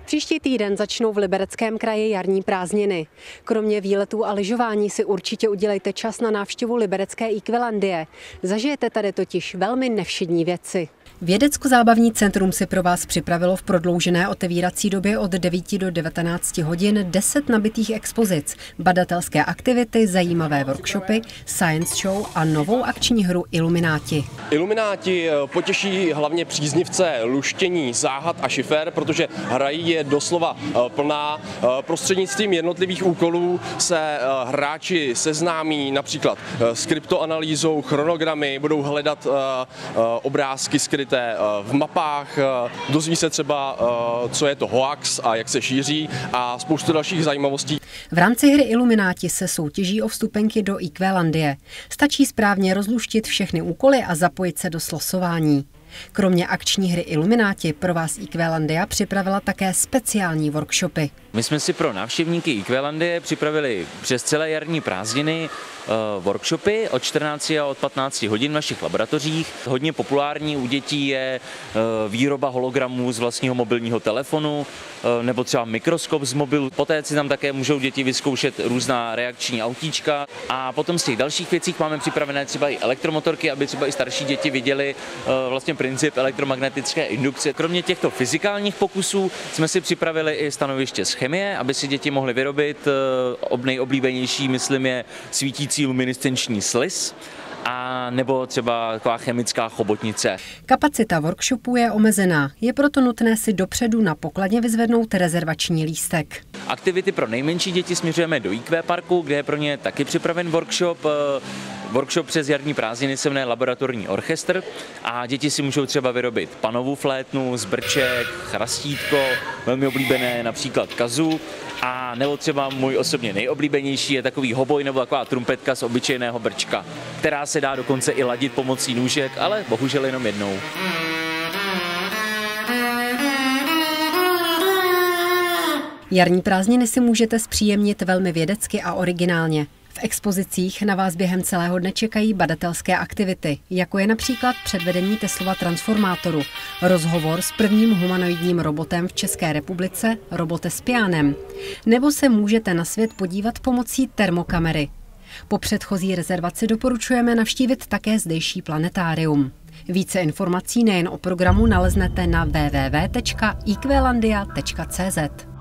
Příští týden začnou v Libereckém kraji jarní prázdniny. Kromě výletů a lyžování si určitě udělejte čas na návštěvu liberecké Equilandie. Zažijete tady totiž velmi nevšední věci. Vědecko-zábavní centrum si pro vás připravilo v prodloužené otevírací době od 9 do 19 hodin 10 nabitých expozic, badatelské aktivity, zajímavé workshopy, science show a novou akční hru Ilumináti. Ilumináti potěší hlavně příznivce luštění, záhad a šifer, protože hrají je doslova plná. Prostřednictvím jednotlivých úkolů se hráči seznámí například s kryptoanalýzou, chronogramy, budou hledat obrázky skryté v mapách, dozví se třeba, co je to hoax a jak se šíří a spoustu dalších zajímavostí. V rámci hry Ilumináti se soutěží o vstupenky do Equilandie. Stačí správně rozluštit všechny úkoly a zapojit se do slosování. Kromě akční hry Ilumináti pro vás Equilandia připravila také speciální workshopy. My jsme si pro návštěvníky Equilandie připravili přes celé jarní prázdniny workshopy od 14 a od 15 hodin v našich laboratořích. Hodně populární u dětí je výroba hologramů z vlastního mobilního telefonu nebo třeba mikroskop z mobilu. Poté si tam také můžou děti vyzkoušet různá reakční autíčka. A potom z těch dalších věcí máme připravené třeba i elektromotorky, aby třeba i starší děti viděli vlastně princip elektromagnetické indukce. Kromě těchto fyzikálních pokusů jsme si připravili i stanoviště z chemie, aby si děti mohly vyrobit. Nejoblíbenější, myslím, je svítící luminescenční sliz a nebo třeba taková chemická chobotnice. Kapacita workshopu je omezená, je proto nutné si dopředu na pokladně vyzvednout rezervační lístek. Aktivity pro nejmenší děti směřujeme do IQ parku, kde je pro ně taky připraven workshop. Workshop přes jarní prázdniny se jmenuje Laboratorní orchestr a děti si můžou třeba vyrobit panovou flétnu, zbrček, chrastítko, velmi oblíbené například kazu, a nebo třeba můj osobně nejoblíbenější je takový hoboj nebo taková trumpetka z obyčejného brčka, která se dá dokonce i ladit pomocí nůžek, ale bohužel jenom jednou. Jarní prázdniny si můžete zpříjemnit velmi vědecky a originálně. V expozicích na vás během celého dne čekají badatelské aktivity, jako je například předvedení Teslova transformátoru, rozhovor s prvním humanoidním robotem v České republice, Robotespianem, nebo se můžete na svět podívat pomocí termokamery. Po předchozí rezervaci doporučujeme navštívit také zdejší planetárium. Více informací nejen o programu naleznete na www.equilandia.cz.